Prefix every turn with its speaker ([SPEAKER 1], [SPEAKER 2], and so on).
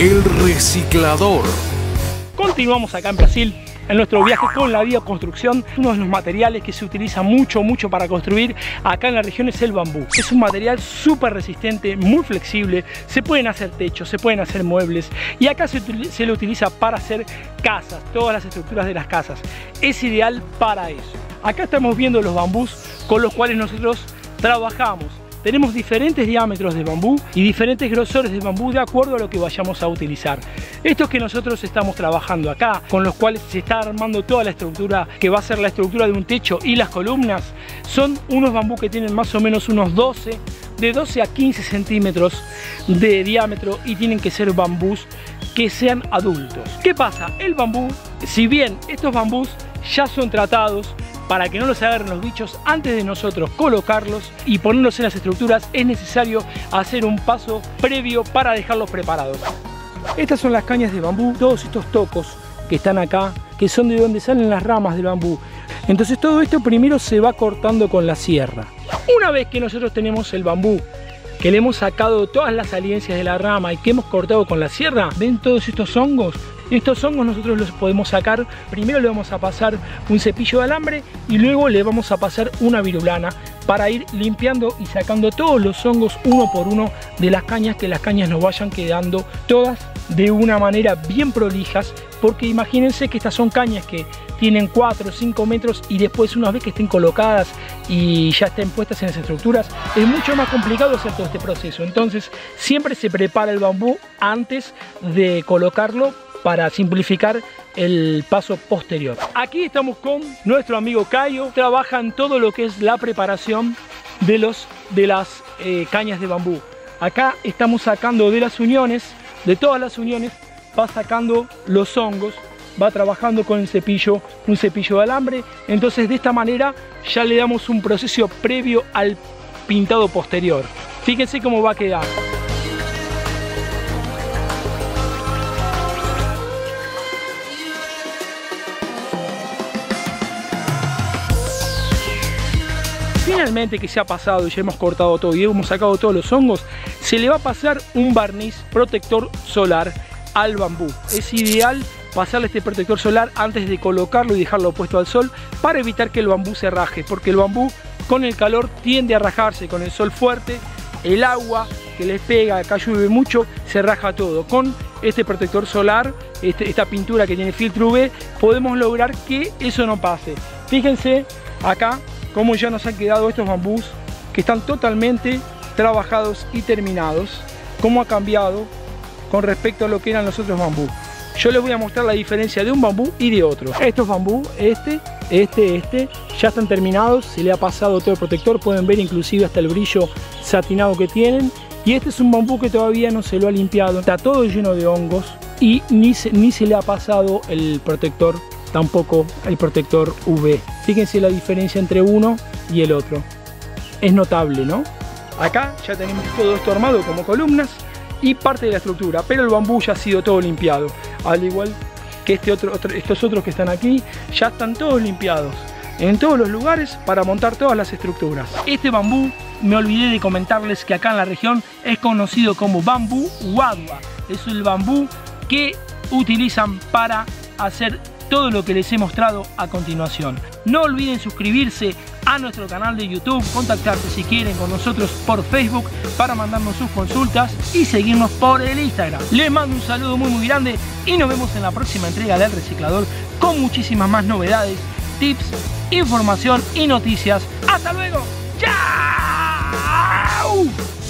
[SPEAKER 1] El Reciclador.
[SPEAKER 2] Continuamos acá en Brasil en nuestro viaje con la bioconstrucción. Uno de los materiales que se utiliza mucho para construir acá en la región es el bambú. Es un material súper resistente, muy flexible, se pueden hacer techos, se pueden hacer muebles y acá se lo utiliza para hacer casas, todas las estructuras de las casas. Es ideal para eso. Acá estamos viendo los bambús con los cuales nosotros trabajamos. Tenemos diferentes diámetros de bambú y diferentes grosores de bambú de acuerdo a lo que vayamos a utilizar. Estos que nosotros estamos trabajando acá, con los cuales se está armando toda la estructura que va a ser la estructura de un techo y las columnas, son unos bambú que tienen más o menos unos de 12 a 15 centímetros de diámetro y tienen que ser bambús que sean adultos. ¿Qué pasa? El bambú, si bien estos bambús ya son tratados para que no los agarren los bichos, antes de nosotros colocarlos y ponerlos en las estructuras es necesario hacer un paso previo para dejarlos preparados. Estas son las cañas de bambú, todos estos tocos que están acá, que son de donde salen las ramas del bambú. Entonces todo esto primero se va cortando con la sierra. Una vez que nosotros tenemos el bambú, que le hemos sacado todas las saliencias de la rama y que hemos cortado con la sierra, ¿ven todos estos hongos? Estos hongos nosotros los podemos sacar. Primero le vamos a pasar un cepillo de alambre y luego le vamos a pasar una virulana para ir limpiando y sacando todos los hongos uno por uno de las cañas, que las cañas nos vayan quedando todas de una manera bien prolijas, porque imagínense que estas son cañas que tienen 4 o 5 metros y después una vez que estén colocadas y ya estén puestas en las estructuras es mucho más complicado hacer todo este proceso. Entonces siempre se prepara el bambú antes de colocarlo para simplificar el paso posterior. Aquí estamos con nuestro amigo Caio, trabaja en todo lo que es la preparación de las cañas de bambú. Acá estamos sacando de las uniones, de todas las uniones, va sacando los hongos, va trabajando con el cepillo, un cepillo de alambre. Entonces de esta manera ya le damos un proceso previo al pintado posterior. Fíjense cómo va a quedar. Finalmente que se ha pasado y ya hemos cortado todo y hemos sacado todos los hongos, se le va a pasar un barniz protector solar al bambú. Es ideal pasarle este protector solar antes de colocarlo y dejarlo puesto al sol para evitar que el bambú se raje, porque el bambú con el calor tiende a rajarse, con el sol fuerte, el agua que les pega, acá llueve mucho, se raja todo. Con este protector solar, esta pintura que tiene filtro UV, podemos lograr que eso no pase. Fíjense acá cómo ya nos han quedado estos bambús que están totalmente trabajados y terminados, cómo ha cambiado con respecto a lo que eran los otros bambús. Yo les voy a mostrar la diferencia de un bambú y de otro. Estos bambú, ya están terminados, se le ha pasado todo el protector, pueden ver inclusive hasta el brillo satinado que tienen. Y este es un bambú que todavía no se lo ha limpiado, está todo lleno de hongos y ni se le ha pasado el protector, tampoco el protector UV. Fíjense la diferencia entre uno y el otro. Es notable, ¿no? Acá ya tenemos todo esto armado como columnas y parte de la estructura, pero el bambú ya ha sido todo limpiado. Al igual que estos otros que están aquí, ya están todos limpiados en todos los lugares para montar todas las estructuras. Este bambú, me olvidé de comentarles que acá en la región es conocido como bambú wadwa. Es el bambú que utilizan para hacer todo lo que les he mostrado a continuación. No olviden suscribirse a nuestro canal de YouTube, contactarse si quieren con nosotros por Facebook para mandarnos sus consultas y seguirnos por el Instagram. Les mando un saludo muy grande y nos vemos en la próxima entrega del Reciclador con muchísimas más novedades, tips, información y noticias. ¡Hasta luego! ¡Chao!